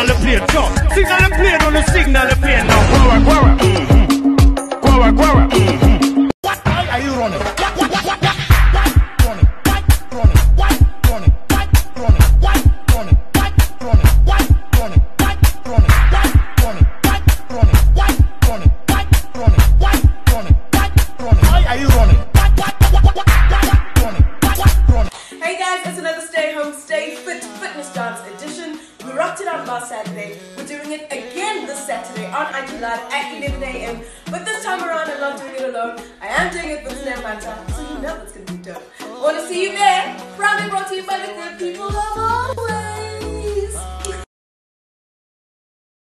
signal the plane. So, signal the plane on the signal the plane now. Guara, guara, guara, guara. What are you running? Saturday. We're doing it again this Saturday on IG Live at 11 AM. But this time around, I'm not doing it alone. I am doing it with Snap Manta, so you know it's going to be dope. Want to see you there? Proudly brought to you by the good people of all.